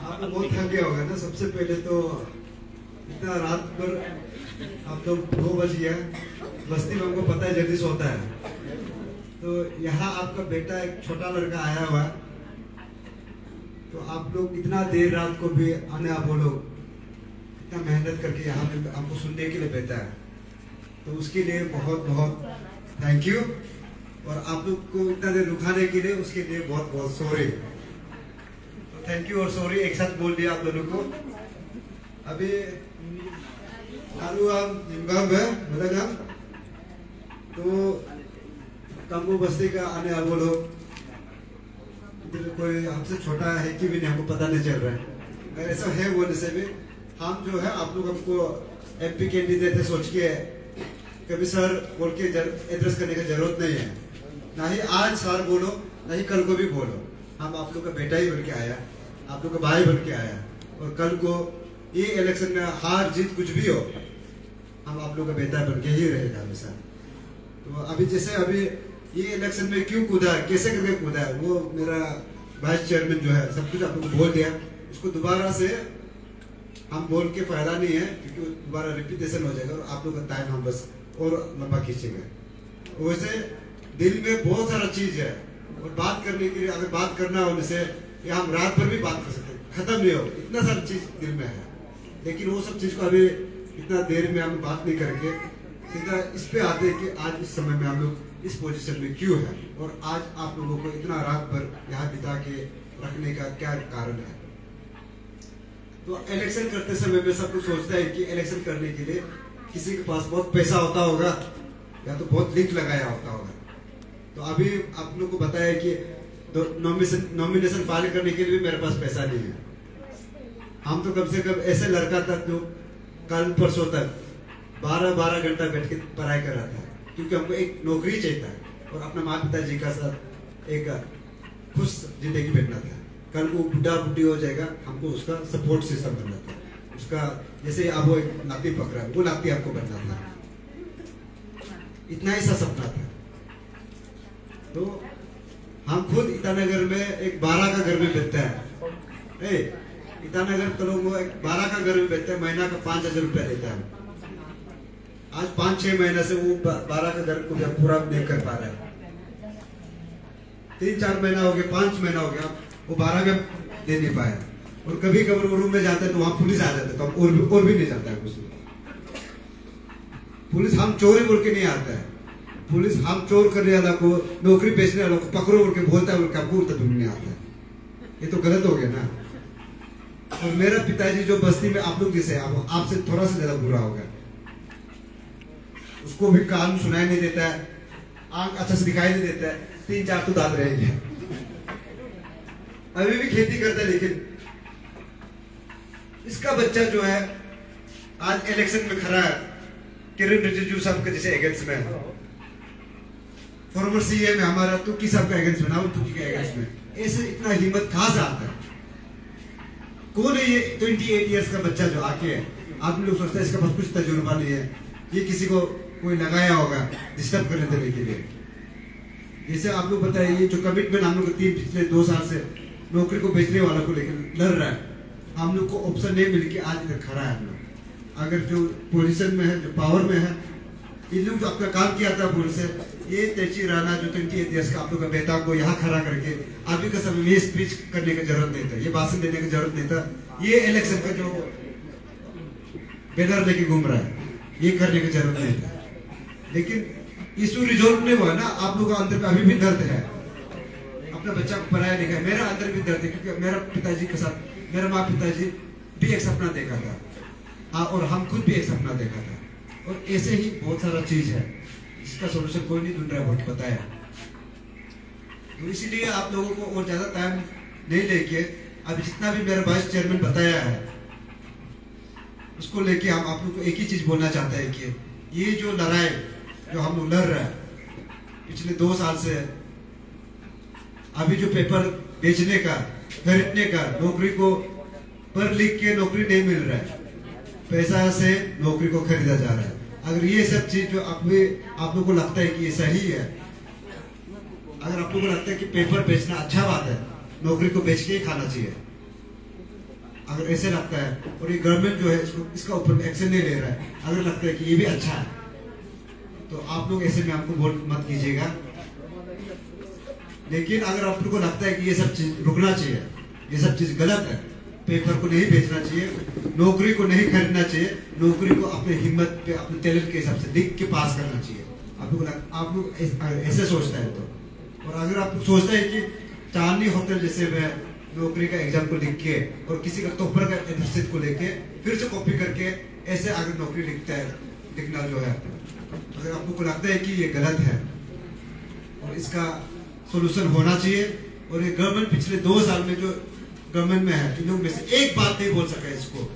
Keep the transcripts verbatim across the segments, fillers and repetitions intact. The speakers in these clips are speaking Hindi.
आपको बहुत थक गया होगा ना। सबसे पहले तो इतना रात भर आप लोग दो बज गया, बस्ती में हमको पता है जल्दी सोता है, तो यहाँ आपका बेटा एक छोटा लड़का आया हुआ है, तो आप लोग इतना देर रात को भी आने, आप वो लोग इतना मेहनत करके यहाँ पे हमको सुनने के लिए बैठा है, तो उसके लिए बहुत बहुत थैंक यू। और आप लोग को इतना देर रुकाने के लिए उसके लिए बहुत बहुत सॉरी। तो थैंक यू और सॉरी एक साथ बोल दिया आप दोनों को। अभी हम तो कांगो बस्ती का आने वाले वो लोग, कोई हमसे छोटा है कि भी नहीं, हमको पता नहीं चल रहा है। अगर ऐसा है बोलने से भी हम जो है, आप लोग हमको एमपी कैंडिडेट है सोच के कभी सर बोल के एड्रेस करने की जरूरत नहीं है। ना ही आज सर बोलो, ना ही कल को भी बोलो। हम आप लोग का बेटा ही बन के आया, आप लोग का भाई बन के आया, और कल को ये इलेक्शन में हार जीत कुछ भी हो, हम आप लोग का बेटा बन के ही रहेगा हमेशा। तो अभी जैसे अभी ये इलेक्शन में क्यों कूदा है, कैसे करके कूदा है, वो मेरा वाइस चेयरमैन जो है सब कुछ आप लोग को बोल दिया। इसको दोबारा से हम बोल के फायदा नहीं है, क्योंकि दोबारा रिपीटेशन हो जाएगा और आप लोग का टाइम हम बस और लंबा खींचेंगे। वैसे दिल में बहुत सारा चीज है, और बात करने के लिए अगर बात करना होने से या हम रात भर भी बात कर सकते, खत्म नहीं हो, इतना सारा चीज दिल में है। लेकिन वो सब चीज को अभी इतना देर में हम बात नहीं करके सीधा इस पे आते हैं कि आज इस समय में हम लोग इस पोजीशन में क्यों है, और आज आप लोगों को इतना रात भर यहाँ बिता के रखने का क्या कारण है। तो इलेक्शन करते समय में सब कुछ सोचता है कि इलेक्शन करने के लिए किसी के पास बहुत पैसा होता होगा, या तो बहुत लिंक लगाया होता होगा। तो अभी आप लोग को बताया कि तो नॉमिनेशन नॉमिनेशन फाइल करने के लिए भी मेरे पास पैसा नहीं है। हम तो कम से कम ऐसे लड़का था जो कल परसों तक बारह बारह घंटा बैठ के पढ़ाई कर रहा था, क्योंकि हमको एक नौकरी चाहिए था और अपने माता पिताजी का साथ एक खुश जिंदगी बैठना था। कल वो बुढ़ा बुढ़ी हो जाएगा, हमको उसका सपोर्ट सिस्टम बनना था, उसका जैसे अब वो एक नाती पकड़ा है, वो नाती आपको बनना था। इतना ही सा सपना था। तो हम खुद ईटानगर में एक बारह का घर में बैठते हैं। ए, ईटानगर तो लोग एक बारह का घर में बैठते हैं, महीना का पांच हजार रुपया देता है। आज पांच छह महीने से वो बारह का घर को पूरा नहीं कर पा रहा है। तीन चार महीना हो गया, पांच महीना हो गया, वो बारह में दे नहीं पाया। और कभी कभी वो रूम में जाते हैं तो वहां पुलिस आ जाते है, तो हम और भी और भी नहीं जाता है कुछ। पुलिस हम चोरी बोल के नहीं आता है, पुलिस हम चोर करने वाला को, नौकरी बेचने वाला को पकड़ो बोल के बोलता है, बोल के नहीं आता है। ये तो गलत हो गया ना। और मेरा पिताजी जो बस्ती में आप लोग जैसे आप, आपसे थोड़ा सा ज्यादा बुरा होगा, उसको भी कान सुनाई नहीं देता है, आंख अच्छा से दिखाई नहीं देता है, तीन चार तो दांत रहेंगे, अभी भी खेती करता है। लेकिन इसका बच्चा जो है आज इलेक्शन में खड़ा है, किरण रिजिजू साहब के जैसे अगेंस्ट में, फॉर्मर सीएम है हमारा तुर्की साहब का अगेंस्ट में, नाम तुर्की के अगेंस्ट में। ऐसे इतना हिम्मत कहां से आता है? कौन है ये अट्ठाईस इयर्स का बच्चा जो आके है? आप लोग सोचते हैं इसका पास कुछ तजुर्बा नहीं है, ये किसी को कोई लगाया होगा डिस्टर्ब करने देने के लिए। जैसे आप लोग बताइए, ये जो कमिटमेंट हम लोग तीन पिछले दो साल से नौकरी को बेचने वाला को लेकर लड़ रहा है, हम लोग को ऑप्शन नहीं मिल के आज इधर खड़ा है। हम लोग अगर जो पोजीशन में है, जो पावर में है, इन लोग जो अपना काम किया था पुलिस से, ये तेजी राणा जो अट्ठाईस इयर्स का आप लोग का बेटा को यहाँ खड़ा करके अभी का समय में स्पीच करने की जरूरत नहीं था, ये भाषण देने की जरूरत नहीं था, ये इलेक्शन का जो बैनर लेके घूम रहा है, ये करने की जरूरत नहीं था। लेकिन इशू रिजोल्व नहीं हुआ ना। आप लोगों का अंदर में अभी भी दर्द है, अपना बच्चा को पढ़ाया लिखा है, मेरा अंदर भी दर्द है, क्योंकि मेरा पिताजी के साथ मेरा माँ पिताजी भी एक सपना देखा था, हाँ, और हम खुद भी एक सपना देखा था। और ऐसे ही बहुत सारा चीज है जिसका सोल्यूशन कोई नहीं ढूंढ रहा है, बहुत पता है। तो इसीलिए आप लोगों को और ज्यादा टाइम नहीं लेके अभी जितना भी मेरा वाइस चेयरमैन बताया है उसको लेके हम आप लोग को एक ही चीज बोलना चाहते हैं कि ये जो लड़ाई जो हम लोग लड़ रहे हैं पिछले दो साल से, अभी जो पेपर बेचने का, खरीदने का, नौकरी को पढ़ लिख के नौकरी नहीं मिल रहा है, पैसा से नौकरी को खरीदा जा रहा है। अगर ये सब चीज जो आप आप लोग को लगता है कि ये सही है, अगर आप लोग को लगता है कि पेपर बेचना अच्छा बात है, नौकरी को बेच के ही खाना चाहिए, अगर ऐसे लगता है और ये गवर्नमेंट जो है इसको इसका ऊपर एक्शन नहीं ले रहा है, अगर लगता है कि ये भी अच्छा है, तो आप लोग ऐसे में हमको वोट मत कीजिएगा। लेकिन अगर आप लोग को लगता है कि ये सब चीज रुकना चाहिए, ये सब चीज गलत है, पेपर को नहीं बेचना चाहिए, नौकरी को नहीं खरीदना चाहिए, नौकरी को अपने हिम्मत पे अपने टैलेंट के हिसाब से लिख के पास करना चाहिए, आप लोग आप लोग ऐसे सोचता है तो। और अगर आप सोचता है कि चांदनी होटल जैसे मैं नौकरी का एग्जाम को लिख के और किसी का तोहफा का रसीद को लेके फिर से कॉपी करके ऐसे अगर नौकरी लिखता है, लिखना जो है, अगर आप लोग को लगता है कि ये गलत है और इसका सोल्यूशन होना चाहिए, और ये गवर्नमेंट पिछले दो साल में जो गवर्नमेंट में है, इन लोग में से एक बात नहीं बोल सका इसको।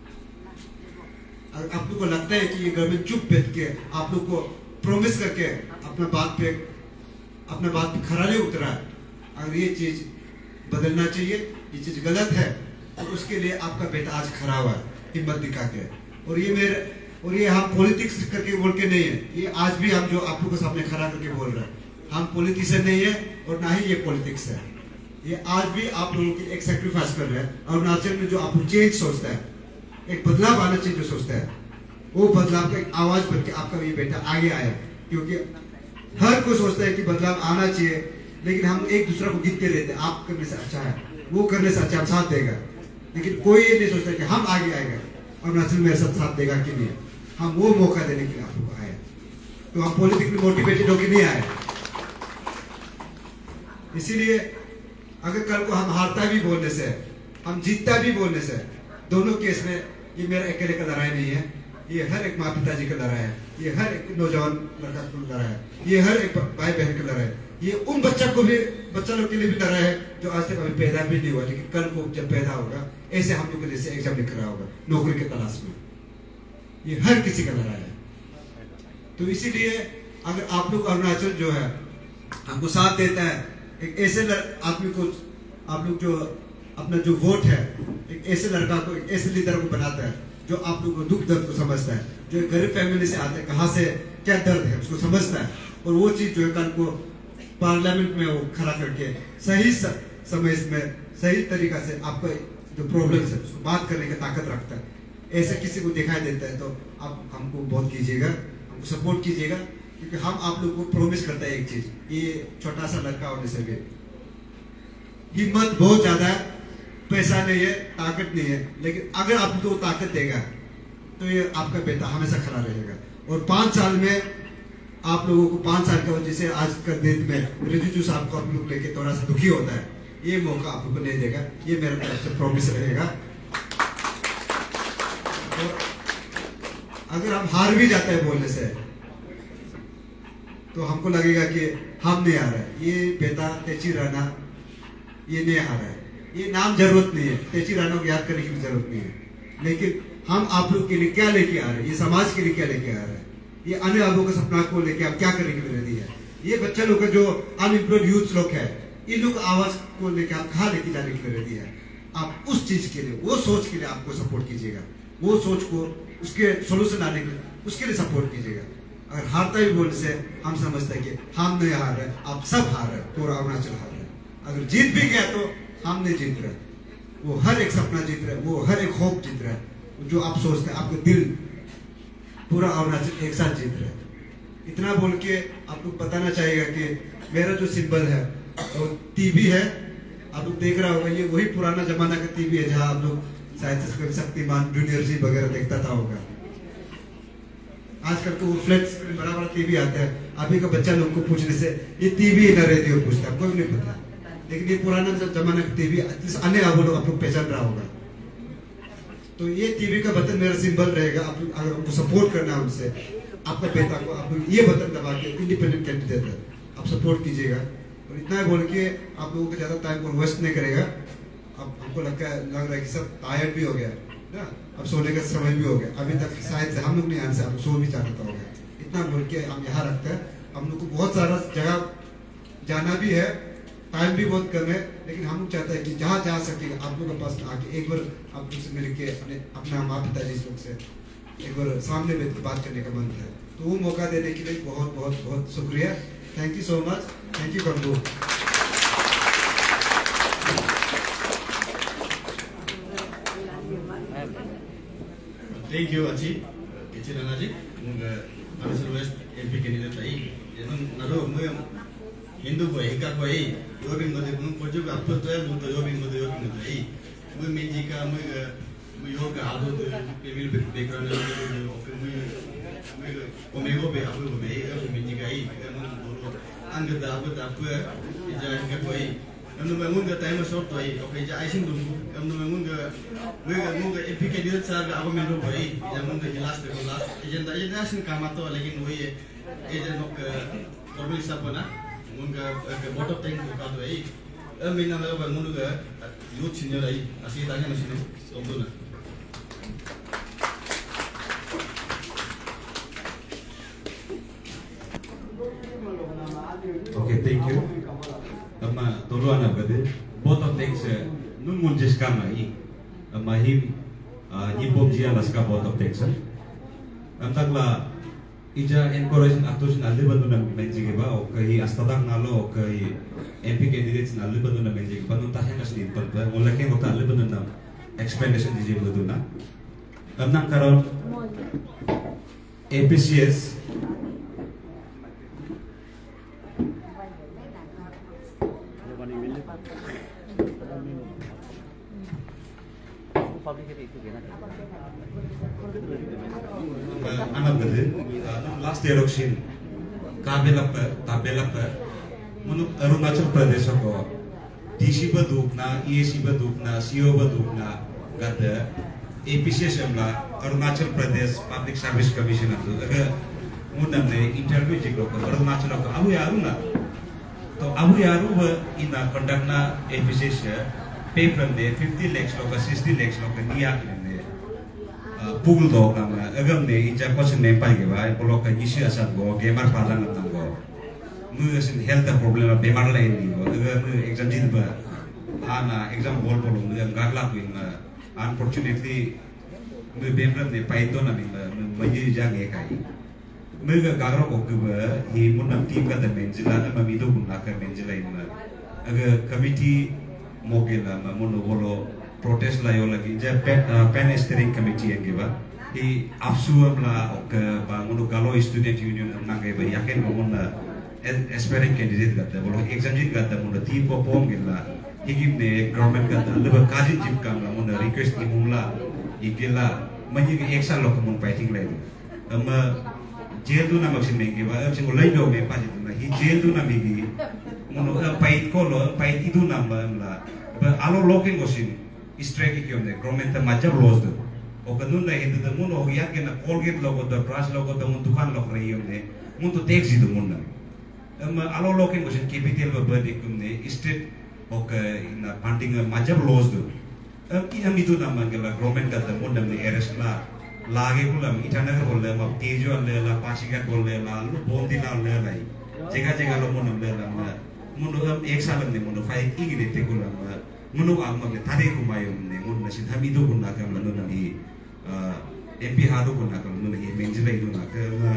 अगर आप लोग को लगता है कि ये गवर्नमेंट चुप बैठ के आप लोग को प्रॉमिस करके अपना बात पे अपना बात पे खरा नहीं उतरा, अगर ये चीज बदलना चाहिए, ये चीज गलत है, तो उसके लिए आपका बेटा आज खड़ा हुआ है हिम्मत दिखा के। और ये मेरे और ये हम पॉलिटिक्स करके बोल के नहीं है, ये आज भी हम जो आप लोग के सामने खड़ा करके बोल रहे हैं, हम पॉलिटिशियन नहीं है और ना ही ये पॉलिटिक्स है। ये आज भी आप लोगों की एक सेक्रीफाइस कर रहे हैं। अरुणाचल में जो आप चेंज सोचता है, एक बदलाव आना चाहिए जो सोचता है, वो बदलाव का एक आवाज बन के आपका ये बेटा आगे आया। क्योंकि हर कोई सोचता है कि बदलाव आना चाहिए, लेकिन हम एक दूसरे को गिनते रहते हैं, आप करने से अच्छा है, वो करने से अच्छा हम साथ देगा, लेकिन कोई ये नहीं सोचता कि हम आगे आएगा, अरुणाचल मेरे साथ साथ देगा कि नहीं। हम वो मौका देने के लिए आप लोग आए, तो हम पॉलिटिकली मोटिवेटेड होकर नहीं आए। इसीलिए अगर कल को हम हारता भी बोलने से, हम जीतता भी बोलने से, दोनों केस में ये मेरा अकेले का लड़ाई नहीं है, ये हर एक माँ पिताजी का लड़ाई है, ये हर एक नौजवान लड़का का लड़ाई है, ये हर एक भाई बहन का लड़ाई है, ये उन बच्चा को भी बच्चा लोग के लिए भी लड़ाई है जो आज तक अभी पैदा भी नहीं हुआ, लेकिन कल को जब पैदा होगा ऐसे हम लोग जैसे एग्जाम लिख रहा होगा नौकरी के तलाश में, ये हर किसी का लड़ाई है। तो इसीलिए अगर आप लोग अरुणाचल जो है हमको साथ देता है, एक ऐसे आदमी को आप लोग जो अपना जो वोट है, एक ऐसे लड़का को, एक ऐसे लीडर को बनाता है जो आप लोग को दुख दर्द को समझता है, जो गरीब फैमिली से आता है, कहाँ से क्या दर्द है उसको समझता है, और वो चीज जो है कल को पार्लियामेंट में वो खड़ा करके सही समय में सही तरीका से आपका जो प्रॉब्लम है उसको बात करने की ताकत रखता है। ऐसे किसी को दिखाई देता है तो आप हमको बहुत कीजिएगा, हमको सपोर्ट कीजिएगा, क्योंकि हम आप लोग को प्रॉमिस करते हैं एक चीज, ये छोटा सा लड़का होने से भी हिम्मत बहुत ज्यादा है, पैसा नहीं है, ताकत नहीं है, लेकिन अगर आप लोग ताकत देगा तो ये आपका बेटा हमेशा खड़ा रहेगा। और पांच साल में आप लोगों को पांच साल का जैसे आज का दिन में रिजिजू साहब को आप लोग लेके थोड़ा सा दुखी होता है, ये मौका आप लोग को नहीं देगा, ये मेरे तरफ से प्रॉमिस रहेगा। और अगर हम हार भी जाते हैं बोलने से तो हमको लगेगा कि हम नहीं आ रहे, ये बेटा तेची राणा ये नहीं आ रहा है, ये नाम जरूरत नहीं है, तेची राणा को याद करने की भी जरूरत नहीं है, लेकिन हम आप लोग के लिए क्या लेके आ रहे हैं, ये समाज के लिए क्या लेके आ रहे हैं, ये आने वालों के सपना को लेके आप क्या करने के लिए रेडी है, ये बच्चे लोग जो अनएम्प्लॉयड यूथ लोग है, इन लोग आवाज को लेके आप कहाँ लेके जाने के लिए रेडी है। आप उस चीज के लिए, वो सोच के लिए आपको सपोर्ट कीजिएगा, वो सोच को उसके सोल्यूशन आने के लिए उसके लिए सपोर्ट कीजिएगा। अगर हारता भी बोलने से हम समझते हैं कि हम नहीं हार रहे, आप सब हार रहे, पूरा अरुणाचल हार रहे। अगर जीत भी गया तो हम नहीं जीत रहे, वो हर एक सपना जीत रहे, वो हर एक होप जीत रहा है, जो आप सोचते हैं, आपके दिल पूरा अरुणाचल एक साथ जीत रहे। इतना बोल के आप लोग बताना चाहिएगा कि मेरा जो सिंबल है वो टीवी है, आप लोग देख रहा होगा, ये वही पुराना जमाना का टीवी है जहाँ आप लोग शायद शक्तिमान जूनियर जी वगैरह देखता था होगा। आजकल तो फ्लैट स्क्रीन बड़ा बड़ा टीवी आता है, अभी का बच्चा लोग को पूछने से ये टीवी न रेडियो पूछता, कोई नहीं पता, लेकिन ये पुराना जमाना का टीवी अन्य आप लोग आप लोग पहचान रहा होगा। तो ये टीवी का बटन मेरा सिंबल रहेगा, आप लोग अगर आपको सपोर्ट करना है उनसे, आपका बेटा को आप लोग ये बटन दबा के इंडिपेंडेंट कैंडिडेट है आप सपोर्ट कीजिएगा। और इतना बोल के आप लोगों को ज्यादा टाइम को वेस्ट नहीं करेगा। अब हमको लगता है लग रहा है कि सब टायर्ड भी हो गया ना, अब सोने का समय भी हो गया, अभी तक शायद से हम लोग नहीं आंसर, आप सो भी चाहता होगा। इतना बोल के हम यहाँ रखते हैं, हम लोग को बहुत सारा जगह जाना भी है, टाइम भी बहुत कम है, लेकिन हम लोग चाहते हैं कि जहाँ जा सके आप लोग के पास आके एक बार आप लोग से मिल के अपने अपना माँ पिताजी लोग से एक बार सामने बैठ के बात करने का मन है। तो वो मौका देने के लिए बहुत बहुत बहुत शुक्रिया। Thank you so much, thank you Kambu. Thank you, Aci. Kecil dan Aci. Mungkin Malaysia West M P candidate tadi. Jangan naruh mungkin Hindu boy, Hika boy. Yobing boy, mungkin kerja apa tu ya, mungkin yobing boy, yobing boy. Mungkin menjika mungkin mungkin yoga alu tu, pemil background tu, oke mungkin mungkin omego be apa boy, mungkin menjika ini, mungkin boro angkat apa apa, jangan Hika boy. Kamu memang gak time short tuh, oke jadi asing dulu. Kamu memang gak, gak mungkin M P candidate saya gak apa melu boy, jangan mungkin jelas deh jelas. Agenda agenda asing kamat tuh, lagi nuai agenda nok formil siapa na, mungkin ke bottom tank buka tuh, eh mina lalu baru mulu gak, youth senior lagi, asing tanya masih nih, tunggu na. Oke, thank you. Ama tolu anak gede, bottom tank se nun munjes kamai, ama him nyibom jia naska bottom tank se. Antaklah ija encouraging actors na liban nun menjige ba, o kai astadak nalo, o kai M P candidates na liban nun menjige ba, nun tahen as din pad ba, mulai keng ota liban nun explanation di jim baduna. Amnang karon A P C S anak gede, last election, kabelak tabelak, menurut Arunachal Pradesh ko, D C baduk na, E A C baduk na, C O baduk na, gada A P C S emla Arunachal Pradesh Public Service Commission itu, agak mudah nih interview jika ko Arunachal ko, abu yaru na, to abu yaru ba ina conduct na A P C S pay from the fifty lakhs lo ka sixty lakhs lo ka niyak ne pool do ka ma agam ne inja question ne pai ke ba polo ka issue asat go gamer palang na go mu asin health problem bemar la ini go aga mu exam jin ba ana exam bol bol mu garla kuin unfortunately mu bemram ne pai do na min mu ji jang e kai mu ga gagro ko ke ba hi mun nam team ka da menjila na ma mi do kun na ka menjila in aga committee mogela ma mono bolo protest la yo lagi ja pen steering committee yang ba i afsuam la ok ba mono galo student union na ga ba yaken mo na aspiring candidate gata bolo exam jin gata mono team po pom gela higim ne government gata leba kaji jip kam la mono request imumla igela manyi exam lo ko fighting la ama jail tu na maksin mengi ba am singo lai do me pa jitu na hi jail tu na migi mono pait ko lo pait itu na ba ba alo loking osin strike ki omne government ta majab loss do o kanun na hindu da mono ya ke na colgate logo da brush logo da mun dukan log rei omne mun to tax itu mun na am alo loking osin capital ba ba dikumne state o ka na funding majab loss do am ki am itu na mangela government da mun na arrest la lage kulam itanagar bolle ma tejo le la pasigat bolle la lu bondi la le lai jega jega lo mon le la ma mon am ek salam ne mon fai ing de te kulam ma mon am ma le tade ku mayum ne mon na sin hami do kun na kam la no na hi M P ha do kun na kam no hi menjila idu na ka ma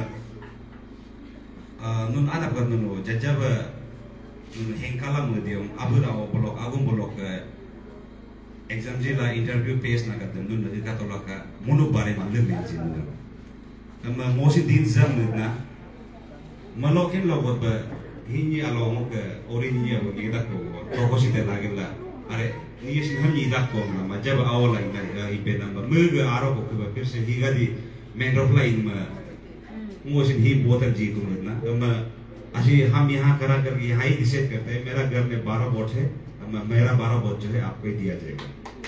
nun ana ba no jajaba nun hengkala mo diom abura o bolok agum bolok exam jila interview pace na kata nun lagi kata laka munu bare malu menjin nun, amma mosi din zam na malokin logot ba hinyi alo mo ke orinyi abo ngidak ko proposi de lagi la are ni sin hamni dak ko na majab awala ina ipe namba muga aro ko ke fir se higa di main road line ma mosin hi botar ji ko na amma अभी हम यहाँ करा कर यहाँ ही डिसाइड करते हैं मेरा घर में बारह वोट है मेरा बारह वोट जो है आपको ही दिया जाएगा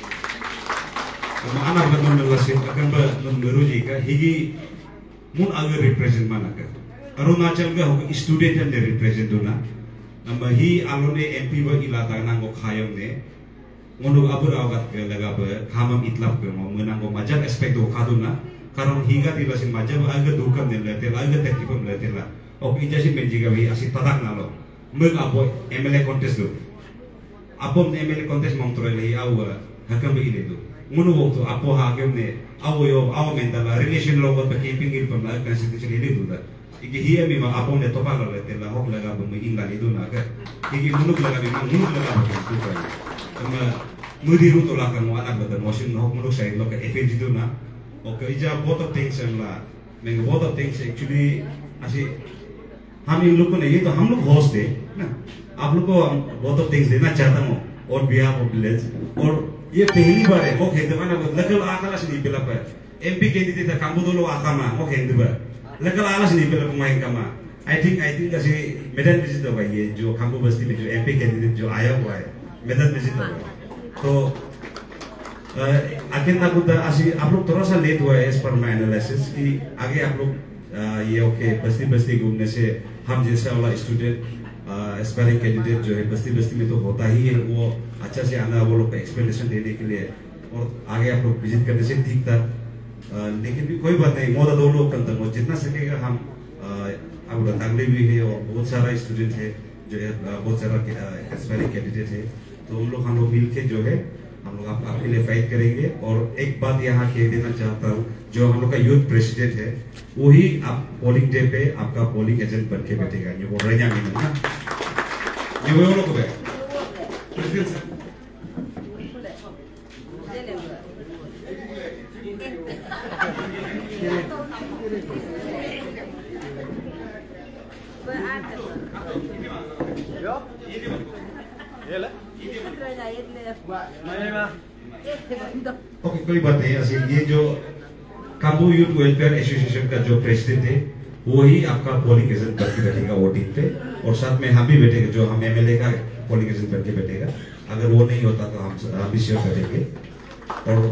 anak betul nelasin akan beruji ka higi mun agar represent mana ka Arunachal ga hok student and represent dona namba hi alone M P ba ilata nango khayong ne ngono abur agat ke laga ba khamam itlap ke mo menango majak aspek do khaduna karon higa tilasin majak aga dukam ne lete aga tekipam lete la ok ijasi menjiga wi asi tadak nalo meng abo M L A contest do abom M L A contest mong troile au hakam bi do munu waktu apo hakim ne awo yo awo mentala relation lo wat keeping il pam la constitution ile du da iki hiya mi ma apo ne topa lo le la hok laga bu mi inga itu na ka iki munu laga mi munu laga ba ke tu kai kama mudi ru to la kan wa anak badan motion hok munu sai lo ka F N G du na Okay, ija both of things lah. मैं both of things actually ऐसे हम इन लोग को नहीं तो हम लोग होस्ट है ना, आप लोग को both of things देना चाहता हूँ on behalf of village और ये पहली बार है वो कहते हैं ना लगल आकाला से नहीं पिला पर एमपी कैंडिडेट था कामबुदो लो आकामा वो कहते हैं लगल आकाला से नहीं पिला कुमाई कामा I think I think ऐसे मैदान विजिट होगा ये जो कामबु बस्ती में जो एमपी कैंडिडेट जो आया हुआ है मैदान विजिट होगा तो आखिर ना कुछ ऐसे आप लोग थोड़ा सा लेट हुआ है as per my analysis कि आगे आप लोग ये ओके बस्ती बस्ती घूमने से हम जैसा वाला स्टूडेंट एस्पायरिंग कैंडिडेट जो है बस्ती बस्ती में तो होता ही है वो अच्छा से आना वो लोग का एक्सप्लेनेशन देने के लिए और आगे आप लोग विजिट करने से ठीक था लेकिन भी कोई बात नहीं मोदा दो लोग करते हो जितना सकेगा हम अब रंधांगली भी है और बहुत सारा स्टूडेंट है जो है बहुत सारा एस्पायरिंग कैंडिडेट है तो हम लोग हम लोग मिल के जो है हम लोग आप, आपके लिए फाइट करेंगे और एक बात यहाँ कह देना चाहता हूँ जो हम लोग का यूथ प्रेसिडेंट है वही आप पोलिंग डे पे आपका पोलिंग एजेंट बन के बैठेगा ये बोल रहे हैं ना ये वो लोग है प्रेसिडेंट सर ओके कोई बात नहीं ऐसे ये जो कामबु यूथ वेलफेयर एसोसिएशन का जो प्रेसिडेंट है वही आपका पोलिंग एजेंट बन के बैठेगा वोटिंग पे और साथ में हम भी बैठेंगे जो हम एमएलए का पोलिंग एजेंट बन के बैठेगा अगर वो नहीं होता तो हम हम भी शेयर करेंगे और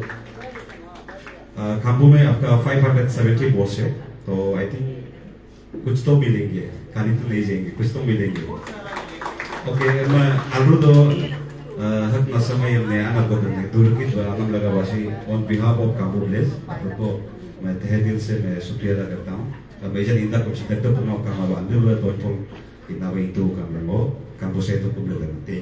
कामबु में आपका पाँच सौ सत्तर वोट्स है तो आई थिंक कुछ तो मिलेंगे खाली तो नहीं जाएंगे कुछ तो मिलेंगे ओके मैं आलू तो हक नसमा यमने आना को करने दूर की द्वारा हम लगा वासी on behalf of Kambu village आपको मैं तहे दिल से मैं शुक्रिया अदा करता हूँ मैं जन इंदा कुछ तक तो पुनः काम अब अंदर हुआ तो तो इतना वही तो काम में वो कामबु से तो कुछ लेते हैं